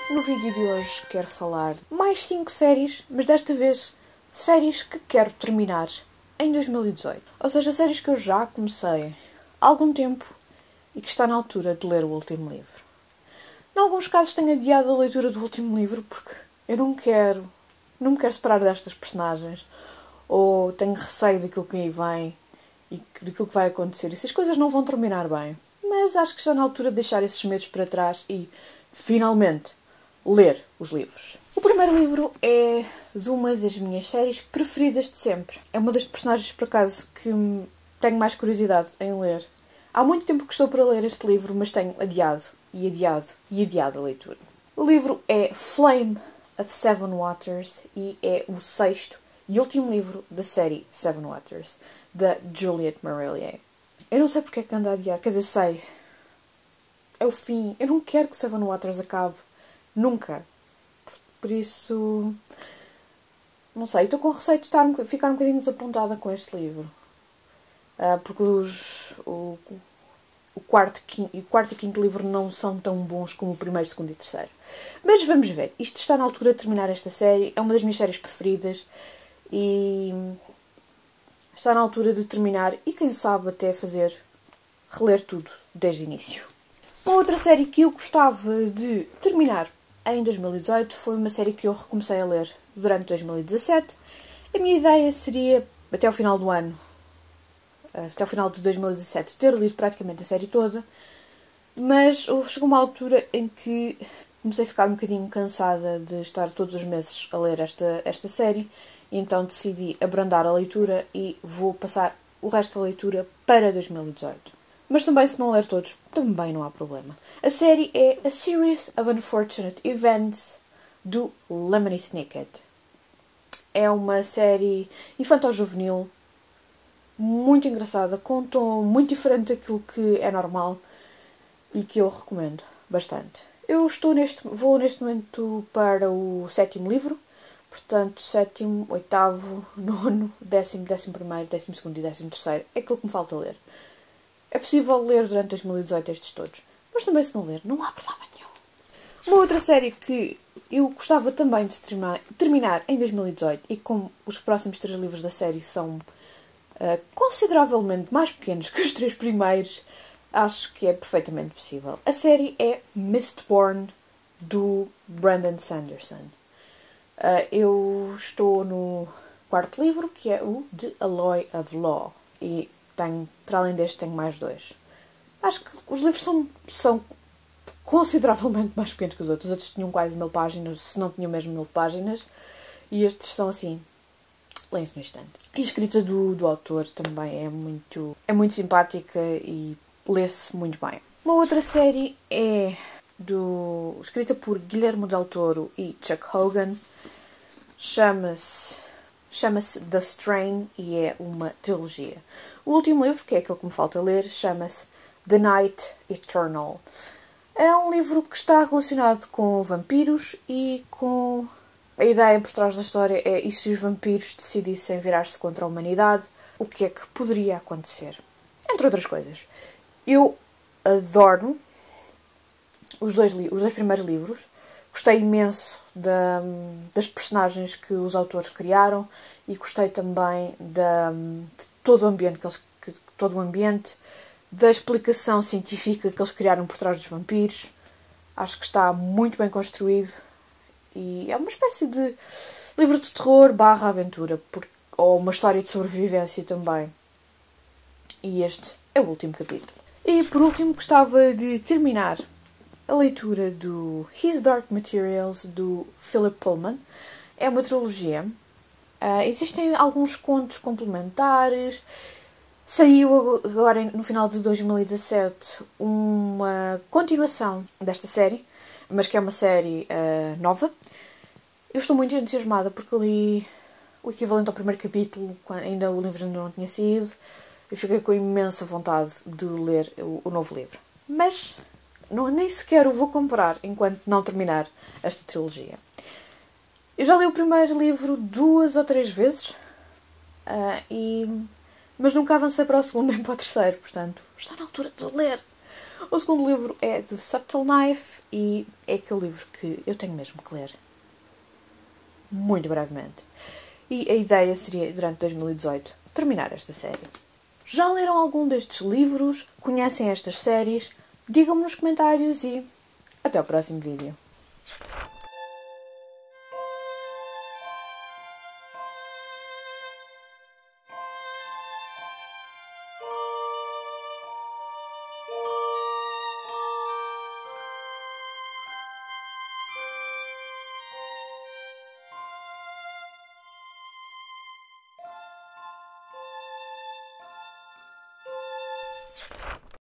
No vídeo de hoje quero falar de mais 5 séries, mas desta vez séries que quero terminar em 2018. Ou seja, séries que eu já comecei há algum tempo e que está na altura de ler o último livro. Em alguns casos tenho adiado a leitura do último livro porque eu não me quero separar destas personagens, ou tenho receio daquilo que aí vem e daquilo que vai acontecer. E se as coisas não vão terminar bem. Mas acho que está na altura de deixar esses medos para trás e, finalmente, ler os livros. O primeiro livro é de uma das minhas séries preferidas de sempre. É uma das personagens, por acaso, que tenho mais curiosidade em ler. Há muito tempo que estou para ler este livro, mas tenho adiado e adiado e adiado a leitura. O livro é Flame of Seven Waters e é o 6º e último livro da série Seven Waters, da Juliet Marillier. Eu não sei porque é que ando a adiar, quer dizer, sei. É o fim. Eu não quero que Seven Waters acabe. Nunca. Por isso... Não sei. Estou com receio de ficar um bocadinho desapontada com este livro. Porque o quarto e quinto livro não são tão bons como o primeiro, segundo e terceiro. Mas vamos ver. Isto está na altura de terminar esta série. É uma das minhas séries preferidas. E... está na altura de terminar e, quem sabe, até reler tudo desde o início. Uma outra série que eu gostava de terminar em 2018 foi uma série que eu recomecei a ler durante 2017. A minha ideia seria, até ao final do ano, até ao final de 2017, ter lido praticamente a série toda, mas chegou uma altura em que comecei a ficar um bocadinho cansada de estar todos os meses a ler esta série, e então decidi abrandar a leitura e vou passar o resto da leitura para 2018. Mas também, se não ler todos, também não há problema. A série é A Series of Unfortunate Events do Lemony Snicket. É uma série infantil-juvenil, muito engraçada, com um tom muito diferente daquilo que é normal e que eu recomendo bastante. Eu vou neste momento para o 7º livro, portanto 7º, 8º, 9º, 10º, 11º, 12º e 13º é aquilo que me falta ler. É possível ler durante 2018 estes todos, mas também se não ler, não há problema nenhum. Uma outra série que eu gostava também de terminar em 2018 e como os próximos 3 livros da série são consideravelmente mais pequenos que os 3 primeiros, acho que é perfeitamente possível. A série é Mistborn, do Brandon Sanderson. Eu estou no 4º livro, que é o The Alloy of Law. E para além deste, tenho mais 2. Acho que os livros são consideravelmente mais pequenos que os outros. Os outros tinham quase 1000 páginas, se não tinham mesmo 1000 páginas. E estes são assim, leem-se no instante. E a escrita do autor também é muito simpática e lê-se muito bem. Uma outra série é escrita por Guillermo del Toro e Chuck Hogan. Chama-se The Strain e é uma trilogia. O último livro, que é aquele que me falta ler, chama-se The Night Eternal. É um livro que está relacionado com vampiros e com... A ideia por trás da história é: e se os vampiros decidissem virar-se contra a humanidade, o que é que poderia acontecer? Entre outras coisas. Eu adoro os dois primeiros livros. Gostei imenso das personagens que os autores criaram e gostei também de todo o ambiente, da explicação científica que eles criaram por trás dos vampiros. Acho que está muito bem construído e é uma espécie de livro de terror / aventura, ou uma história de sobrevivência também. E este é o último capítulo. E por último gostava de terminar a leitura do His Dark Materials, do Philip Pullman. É uma trilogia. Existem alguns contos complementares. Saiu agora, no final de 2017, uma continuação desta série, mas que é uma série nova. Eu estou muito entusiasmada porque eu li o equivalente ao primeiro capítulo, quando ainda o livro não tinha saído. Eu fiquei com imensa vontade de ler o novo livro. Mas nem sequer o vou comprar enquanto não terminar esta trilogia. Eu já li o primeiro livro 2 ou 3 vezes, mas nunca avancei para o segundo nem para o terceiro, portanto, está na altura de ler O segundo livro é The Subtle Knife e é aquele livro que eu tenho mesmo que ler. Muito brevemente. E a ideia seria, durante 2018, terminar esta série. Já leram algum destes livros? Conhecem estas séries? Digam-me nos comentários e até ao próximo vídeo.